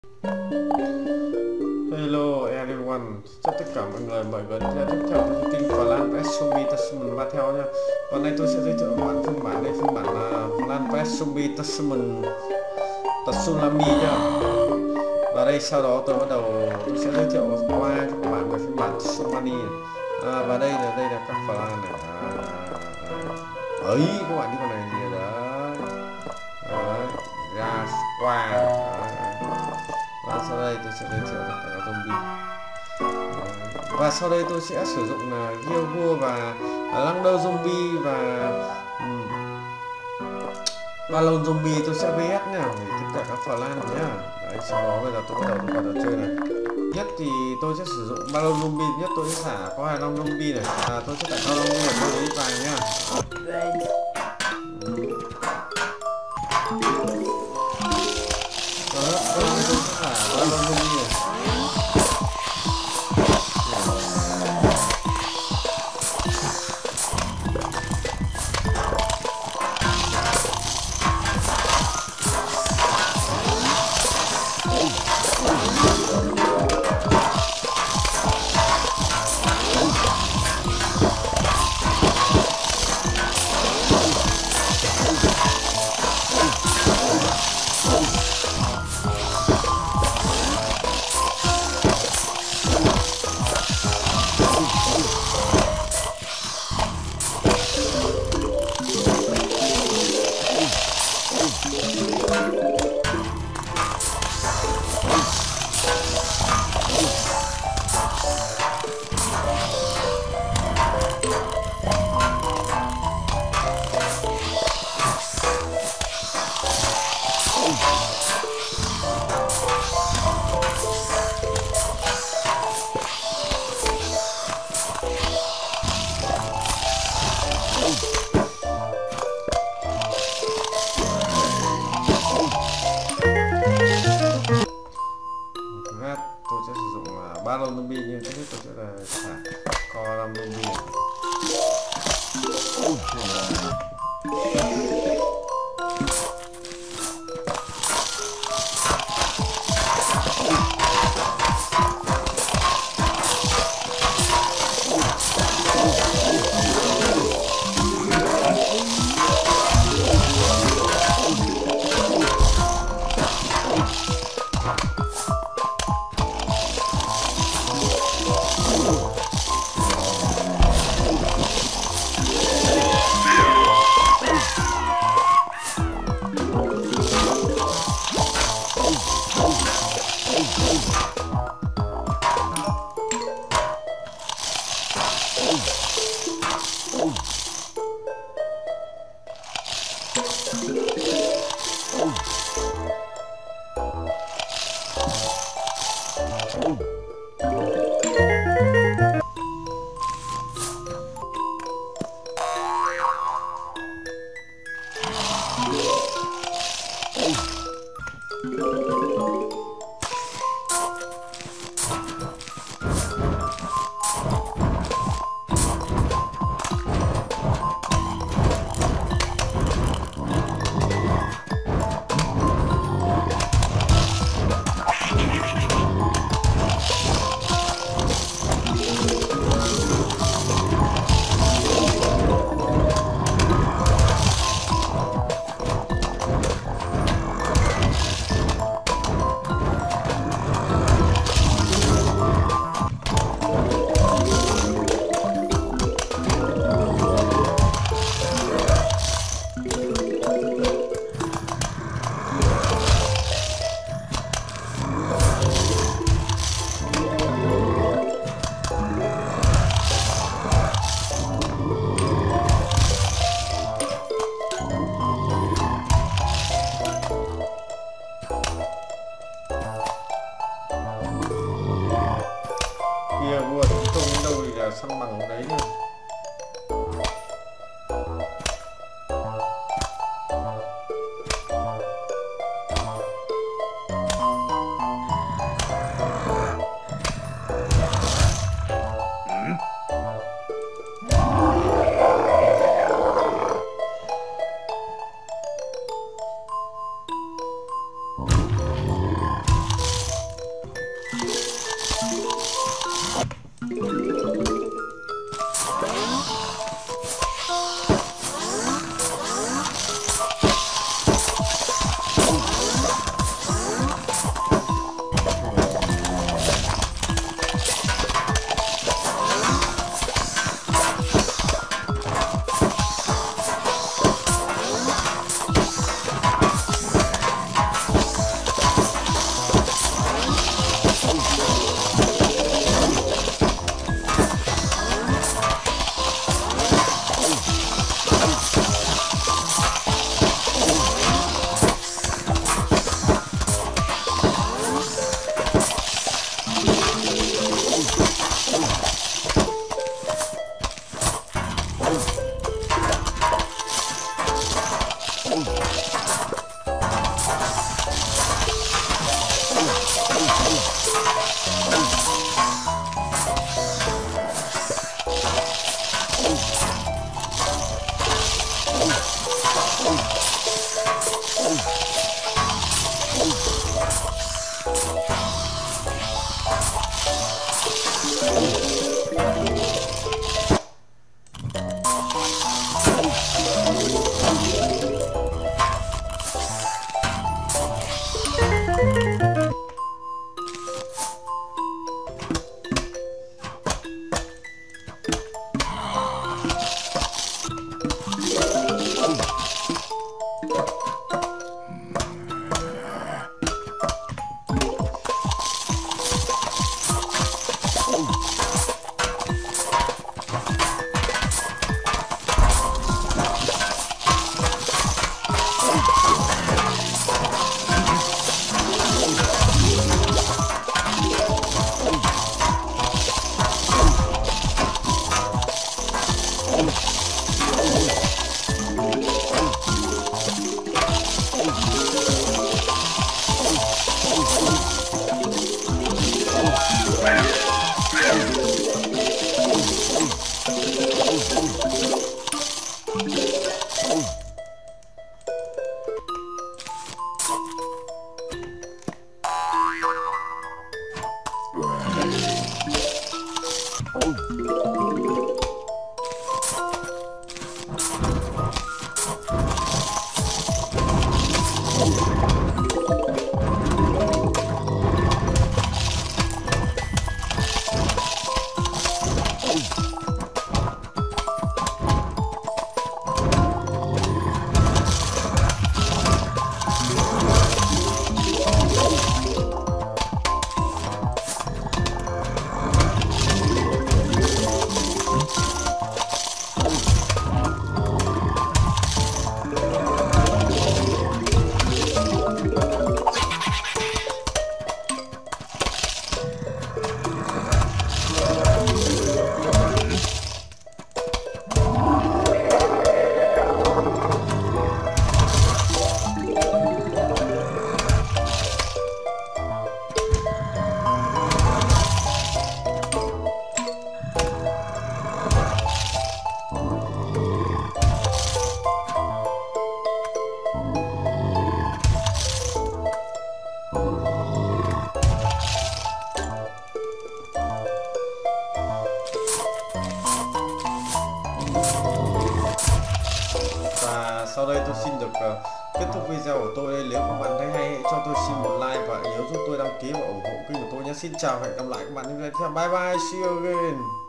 Hello everyone, chào tất cả mọi người đã tiếp theo với kênh Battlez Battle nha. Và nay tôi sẽ giới thiệu các bạn phiên bản này, phiên bản là Battlez Tsunami nha. Và đây sau đó tôi sẽ giới thiệu qua cho các bạn về phiên bản Tsunami này. Và đây là các plan này. Ấy các bạn, cái con này gì đấy, ra qua. Và sau đây tôi sẽ giới thiệu tất cả các zombie. Và sau đây tôi sẽ sử dụng là Giga và lăng đơ zombie và balloon zombie. Tôi sẽ vs nha, để tất cả các plan nhá. Đấy, sau đó bây giờ tôi bắt đầu vào trò chơi này. Nhất thì tôi sẽ sử dụng balloon zombie, nhất tôi sẽ xả có 25 zombie này. Tôi sẽ tải balloon zombie ở đây ít vàng nhá. Đó, tôi sẽ xả balloon zombie này. Tôi sẽ sử dụng balloon zombie, nhưng trước hết tôi sẽ là xả co zombie. Kia vua tấn công đến đâu thì là săn bằng đấy nha. sau đây tôi xin được kết thúc video của tôi đây. Nếu các bạn thấy hay hãy cho tôi xin một like và nhớ giúp tôi đăng ký và ủng hộ kênh của tôi nhé. Xin chào, hẹn gặp lại các bạn trong video tiếp theo. Bye bye, see you again.